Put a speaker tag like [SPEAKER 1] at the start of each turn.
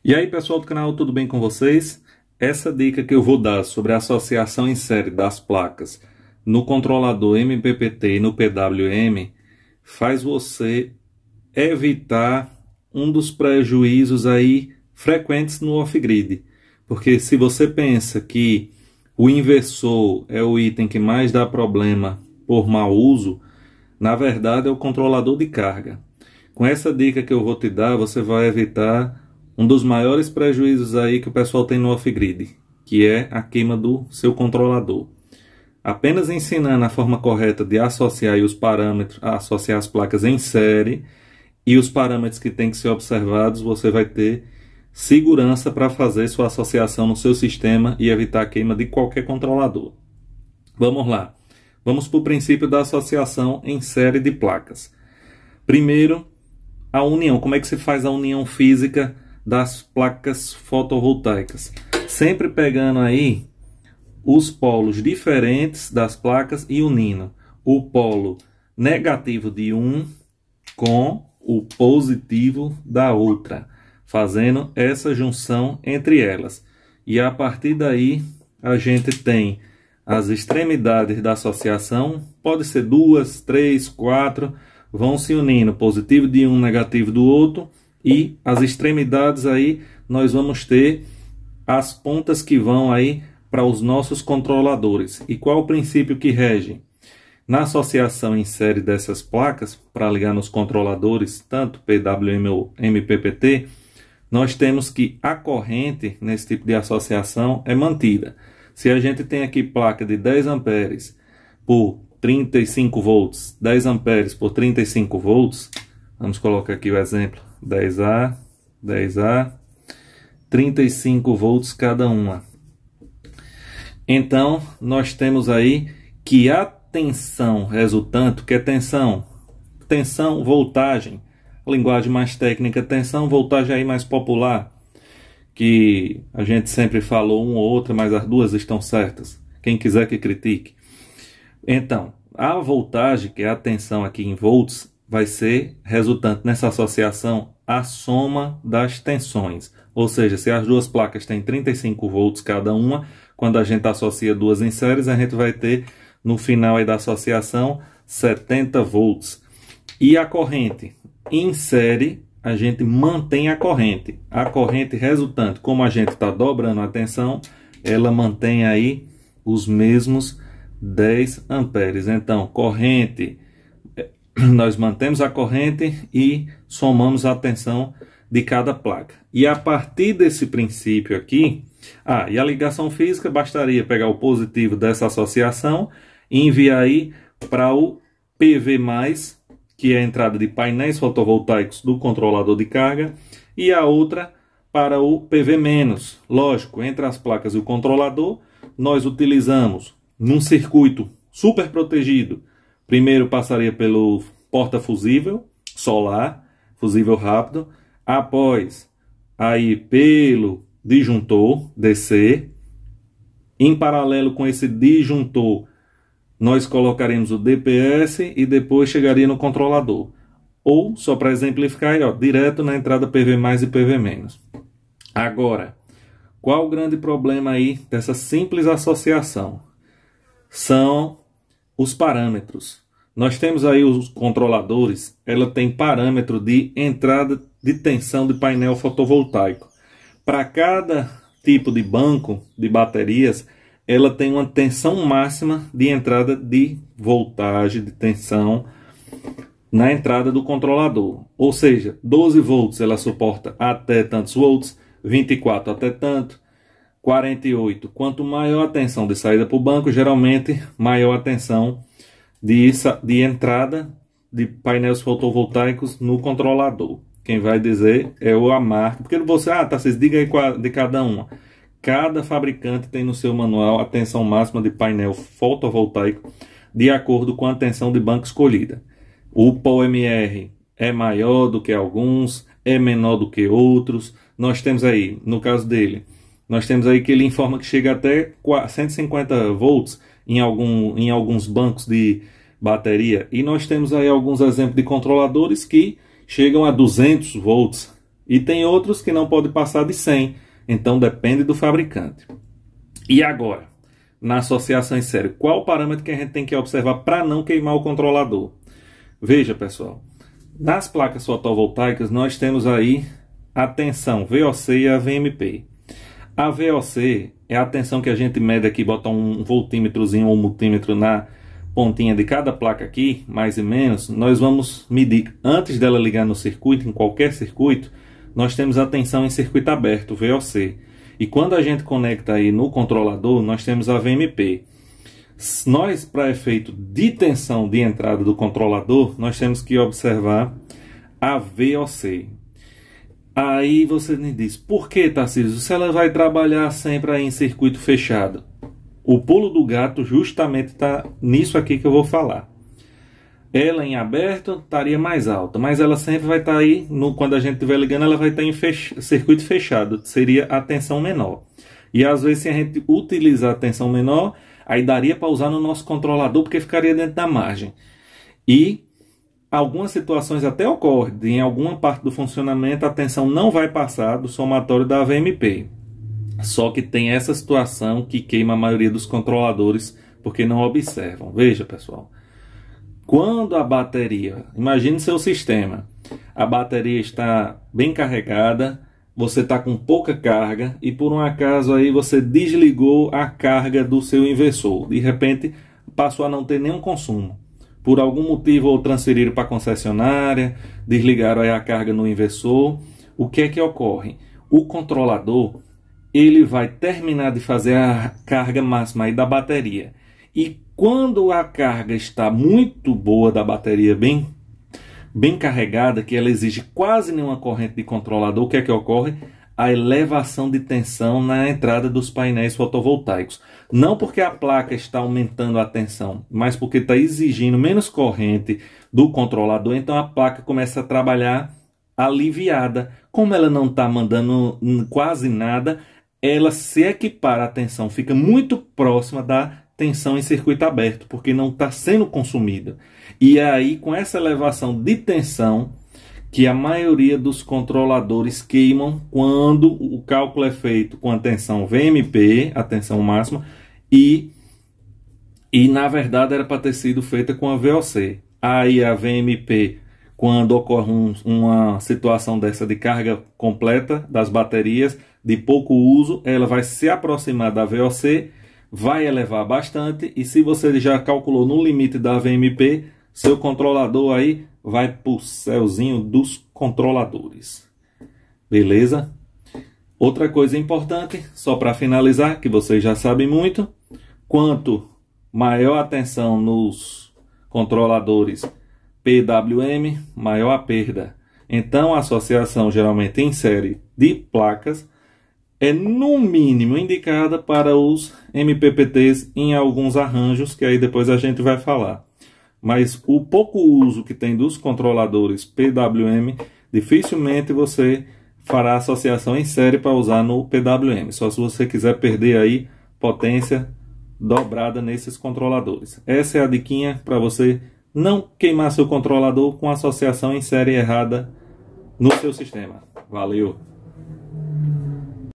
[SPEAKER 1] E aí pessoal do canal, tudo bem com vocês? Essa dica que eu vou dar sobre a associação em série das placas no controlador MPPT e no PWM faz você evitar um dos prejuízos aí frequentes no off-grid. Porque se você pensa que o inversor é o item que mais dá problema por mau uso, na verdade é o controlador de carga. Com essa dica que eu vou te dar, você vai evitar um dos maiores prejuízos aí que o pessoal tem no off-grid, que é a queima do seu controlador. Apenas ensinando a forma correta de associar os parâmetros, associar as placas em série e os parâmetros que têm que ser observados, você vai ter segurança para fazer sua associação no seu sistema e evitar a queima de qualquer controlador. Vamos lá. Vamos para o princípio da associação em série de placas. Primeiro, a união. Como é que se faz a união física das placas fotovoltaicas? Sempre pegando aí os polos diferentes das placas e unindo o polo negativo de um com o positivo da outra, fazendo essa junção entre elas. E a partir daí a gente tem as extremidades da associação, pode ser 2, 3, 4, vão se unindo, positivo de um, negativo do outro, e as extremidades aí nós vamos ter as pontas que vão aí para os nossos controladores. E qual o princípio que rege? Na associação em série dessas placas, para ligar nos controladores, tanto PWM ou MPPT, nós temos que a corrente nesse tipo de associação é mantida. Se a gente tem aqui placa de 10 amperes por 35 volts, 10 amperes por 35 volts, vamos colocar aqui o exemplo, 10A, 10A, 35 volts cada uma. Então, nós temos aí que a tensão resultante, que é tensão, voltagem, linguagem mais técnica, tensão, voltagem aí mais popular, que a gente sempre falou uma ou outra, mas as duas estão certas. Quem quiser que critique. Então, a voltagem, que é a tensão aqui em volts, vai ser resultante nessa associação a soma das tensões. Ou seja, se as duas placas têm 35 volts cada uma, quando a gente associa duas em séries, a gente vai ter no final aí da associação 70 volts. E a corrente em série, a gente mantém a corrente. A corrente resultante, como a gente está dobrando a tensão, ela mantém aí os mesmos 10 amperes. Então, corrente, nós mantemos a corrente e somamos a tensão de cada placa. E a partir desse princípio aqui, e a ligação física, bastaria pegar o positivo dessa associação e enviar aí para o PV+, que é a entrada de painéis fotovoltaicos do controlador de carga, e a outra para o PV-. Lógico, entre as placas e o controlador, nós utilizamos num circuito super protegido. Primeiro passaria pelo porta-fusível solar, fusível rápido, após aí pelo disjuntor DC. Em paralelo com esse disjuntor, nós colocaremos o DPS e depois chegaria no controlador. Ou, só para exemplificar, direto na entrada PV+, e PV-. Agora, qual o grande problema aí dessa simples associação? São os parâmetros. Nós temos aí os controladores, ela tem parâmetro de entrada de tensão de painel fotovoltaico. Para cada tipo de banco de baterias, ela tem uma tensão máxima de entrada de voltagem, de tensão na entrada do controlador. Ou seja, 12 volts ela suporta até tantos volts, 24 até tanto, 48. Quanto maior a tensão de saída para o banco, geralmente maior a tensão de entrada de painéis fotovoltaicos no controlador. Quem vai dizer é a marca. Porque você, vocês digam aí de cada uma. Cada fabricante tem no seu manual a tensão máxima de painel fotovoltaico de acordo com a tensão de banco escolhida. O POMR é maior do que alguns, é menor do que outros. Nós temos aí, no caso dele, nós temos aí que ele informa que chega até 150 volts em alguns bancos de bateria. E nós temos aí alguns exemplos de controladores que chegam a 200 volts E tem outros que não pode passar de 100. Então depende do fabricante. E agora, na associação em série, qual o parâmetro que a gente tem que observar para não queimar o controlador? Veja, pessoal, nas placas fotovoltaicas nós temos aí a tensão VOC e a VMP. A VOC é a tensão que a gente mede aqui, bota um voltímetrozinho ou um multímetro na pontinha de cada placa aqui, mais e menos. Nós vamos medir, antes dela ligar no circuito, em qualquer circuito, nós temos a tensão em circuito aberto, VOC. E quando a gente conecta aí no controlador, nós temos a VMP. Nós, para efeito de tensão de entrada do controlador, nós temos que observar a VOC. Aí você me diz, por que, Tarcísio? Se ela vai trabalhar sempre aí em circuito fechado? O pulo do gato justamente está nisso aqui que eu vou falar. Ela em aberto estaria mais alta, mas ela sempre vai estar aí, quando a gente estiver ligando, ela vai estar em circuito fechado, seria a tensão menor. E às vezes, se a gente utilizar a tensão menor, aí daria para usar no nosso controlador, porque ficaria dentro da margem. E algumas situações até ocorrem, em alguma parte do funcionamento, a tensão não vai passar do somatório da VMP. Só que tem essa situação que queima a maioria dos controladores, porque não observam. Veja, pessoal. Quando a bateria, imagine seu sistema, a bateria está bem carregada, você está com pouca carga e por um acaso aí você desligou a carga do seu inversor. De repente passou a não ter nenhum consumo. Por algum motivo ou transferiram para a concessionária, desligaram aí a carga no inversor. O que é que ocorre? O controlador, ele vai terminar de fazer a carga máxima aí da bateria. E quando a carga está muito boa da bateria, bem carregada, que ela exige quase nenhuma corrente de controlador, o que é que ocorre? A elevação de tensão na entrada dos painéis fotovoltaicos. Não porque a placa está aumentando a tensão, mas porque está exigindo menos corrente do controlador, então a placa começa a trabalhar aliviada. Como ela não está mandando quase nada, ela se equipara à tensão, fica muito próxima da tensão em circuito aberto, porque não está sendo consumida. E é aí, com essa elevação de tensão, que a maioria dos controladores queimam quando o cálculo é feito com a tensão VMP, a tensão máxima, e na verdade era para ter sido feita com a VOC. Aí a VMP, quando ocorre uma situação dessa de carga completa das baterias, de pouco uso, ela vai se aproximar da VOC, vai elevar bastante, e se você já calculou no limite da VMP, seu controlador aí vai para o céuzinho dos controladores. Beleza? Outra coisa importante, só para finalizar, que vocês já sabem muito, quanto maior a tensão nos controladores PWM, maior a perda. Então a associação geralmente em série de placas é no mínimo indicada para os MPPTs em alguns arranjos, que aí depois a gente vai falar. Mas o pouco uso que tem dos controladores PWM, dificilmente você fará associação em série para usar no PWM. Só se você quiser perder aí potência dobrada nesses controladores. Essa é a diquinha para você não queimar seu controlador com associação em série errada no seu sistema. Valeu!